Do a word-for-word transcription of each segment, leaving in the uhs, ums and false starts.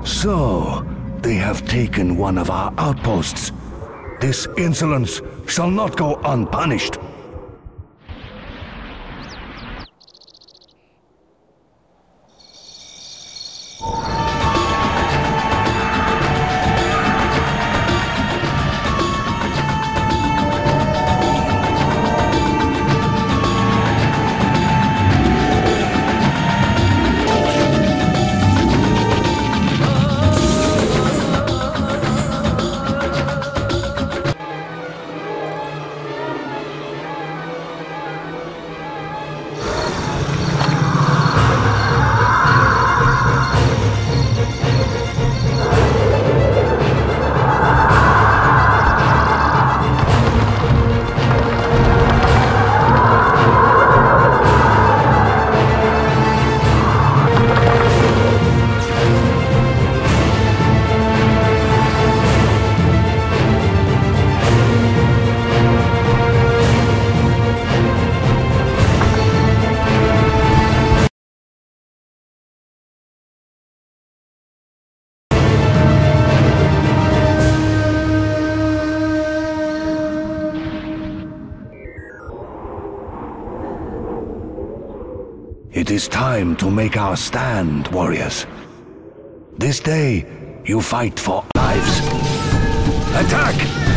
So, they have taken one of our outposts. This insolence shall not go unpunished. It is time to make our stand, warriors. This day, you fight for lives. Attack!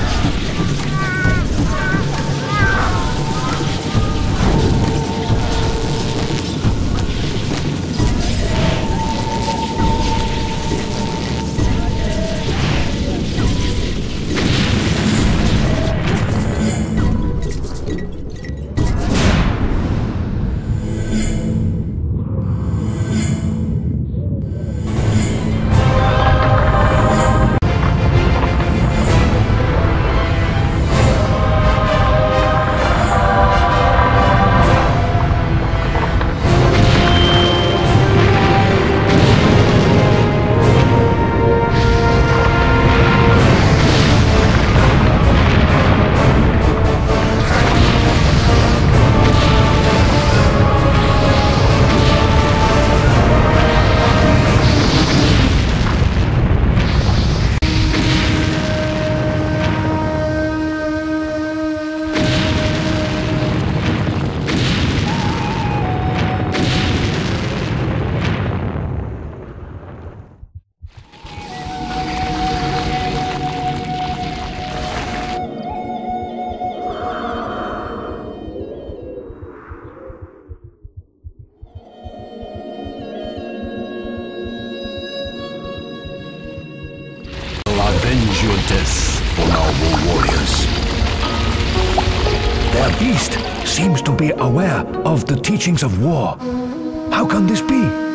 Avenge your death on our warriors. Their beast seems to be aware of the teachings of war. How can this be?